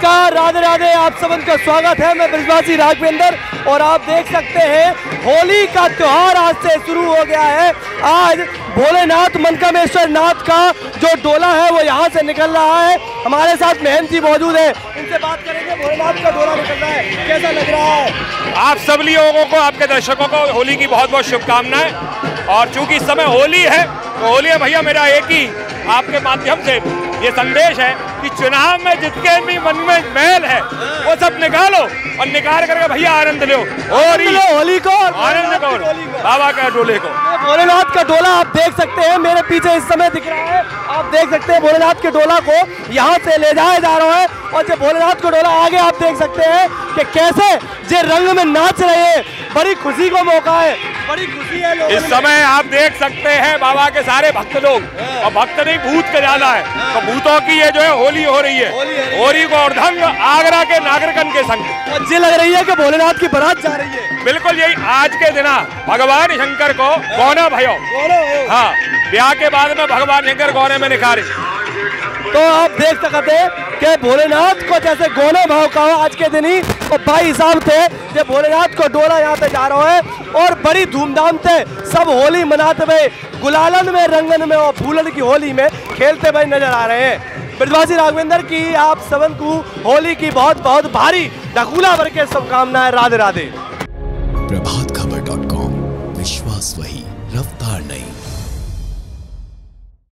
नमस्कार, राधे राधे, आप सबन का स्वागत है। मैं ब्रजवासी राघवेंद्र और आप देख सकते हैं होली का त्योहार आज से शुरू हो गया है। आज भोलेनाथ मनकामेश्वर नाथ का जो डोला है वो यहाँ से निकल रहा है। हमारे साथ महंत जी मौजूद है, इनसे बात करेंगे। भोलेनाथ का डोला निकल रहा है, कैसा लग रहा है? आप सब लोगों को, आपके दर्शकों को होली की बहुत बहुत शुभकामनाएं। और चूंकि इस समय होली है तो होली है भैया, मेरा एक ही आपके माध्यम से ये संदेश है कि चुनाव में जितने भी मन में मैल है वो सब निकालो और निकाल करके भैया आनंद लो। होली को आनंद को, बाबा का डोले को। भोलेनाथ का डोला आप देख सकते हैं, मेरे पीछे इस समय दिख रहा है। आप देख सकते हैं भोलेनाथ के डोला को यहाँ से ले जाया जा रहा है और जब भोलेनाथ का डोला आगे आप देख सकते हैं कि कैसे जे रंग में नाच रहे हैं। बड़ी खुशी का मौका है, बड़ी खुशी है लोगों इस समय आप देख सकते हैं बाबा के सारे भक्त लोग, और भक्त नहीं भूत के ज्यादा है, तो भूतों की ये जो है होली हो रही है। होली को अर्धंग आगरा के नागरिकन के संग मुझे लग रही है कि भोलेनाथ की बारात जा रही है। बिल्कुल यही आज के दिन भगवान शंकर को गौना भयो, हाँ, ब्याह के बाद में भगवान शंकर गौने में निखारे। तो आप देख सकते हैं कि भोलेनाथ को जैसे गौना भाव का हो आज के दिन ही, और भाई साहब थे कि भोलेनाथ को डोला यहाँ पे जा रहा है और बड़ी धूमधाम से सब होली मनाते हुए, गुलालन में, रंगन में और फूलन की होली में खेलते हुए नजर आ रहे हैं। ब्रजवासी राघवेंद्र की आप सबन को होली की बहुत बहुत भारी ढकूला भर के शुभकामनाएं। राधे राधे। प्रभात